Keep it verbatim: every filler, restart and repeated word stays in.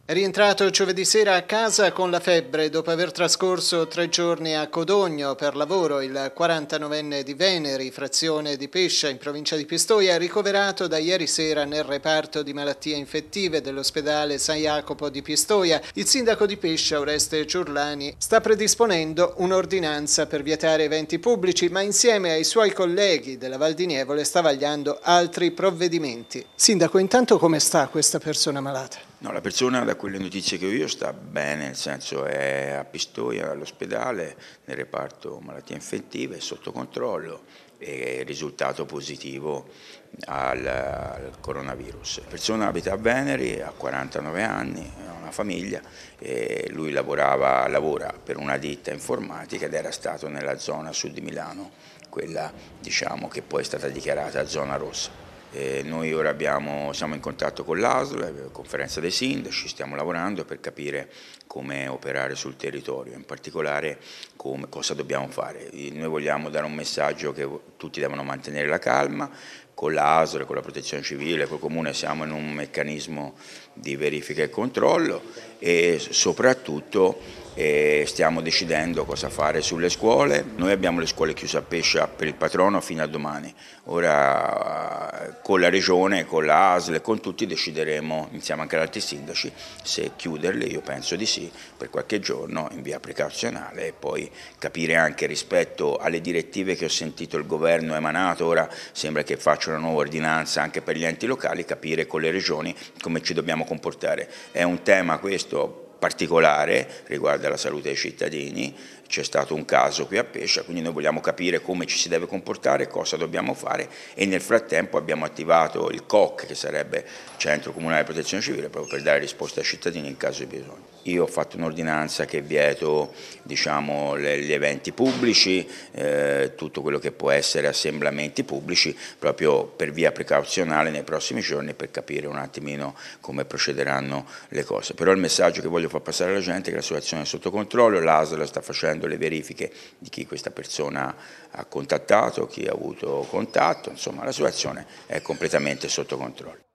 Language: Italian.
È rientrato giovedì sera a casa con la febbre dopo aver trascorso tre giorni a Codogno per lavoro. Il quarantanovenne di Veneri, frazione di Pescia in provincia di Pistoia, è ricoverato da ieri sera nel reparto di malattie infettive dell'ospedale San Jacopo di Pistoia. Il sindaco di Pescia, Oreste Giurlani, sta predisponendo un'ordinanza per vietare eventi pubblici, ma insieme ai suoi colleghi della Val di Nievole sta vagliando altri provvedimenti. Sindaco, intanto come sta questa persona malata? No, la persona, da quelle notizie che ho io, sta bene, nel senso è a Pistoia, all'ospedale, nel reparto malattie infettive, è sotto controllo e risultato positivo al, al coronavirus. La persona abita a Veneri, ha quarantanove anni, ha una famiglia e lui lavorava, lavora per una ditta informatica ed era stato nella zona sud di Milano, quella diciamo che poi è stata dichiarata zona rossa. E noi ora abbiamo, siamo in contatto con l'A S L, conferenza dei sindaci, stiamo lavorando per capire come operare sul territorio, in particolare come, cosa dobbiamo fare. Noi vogliamo dare un messaggio che tutti devono mantenere la calma, con l'A S L, con la protezione civile, col comune siamo in un meccanismo di verifica e controllo e soprattutto eh, stiamo decidendo cosa fare sulle scuole. Noi abbiamo le scuole chiuse a Pescia per il patrono fino a domani, ora con la regione, con l'A S L e con tutti decideremo insieme anche ad altri sindaci se chiuderle, io penso di sì, per qualche giorno in via precauzionale e poi capire anche rispetto alle direttive che ho sentito il governo emanato, ora sembra che faccia una nuova ordinanza anche per gli enti locali, capire con le regioni come ci dobbiamo comportare. È un tema questo particolare, riguarda la salute dei cittadini, c'è stato un caso qui a Pescia, quindi noi vogliamo capire come ci si deve comportare, cosa dobbiamo fare e nel frattempo abbiamo attivato il C O C, che sarebbe Centro Comunale di Protezione Civile, proprio per dare risposta ai cittadini in caso di bisogno. Io ho fatto un'ordinanza che vieto diciamo, le, gli eventi pubblici, eh, tutto quello che può essere assemblamenti pubblici, proprio per via precauzionale nei prossimi giorni per capire un attimino come procederanno le cose. Però il messaggio che voglio far passare alla gente è che la situazione è sotto controllo, l'A S L sta facendo le verifiche di chi questa persona ha contattato, chi ha avuto contatto, insomma la situazione è completamente sotto controllo.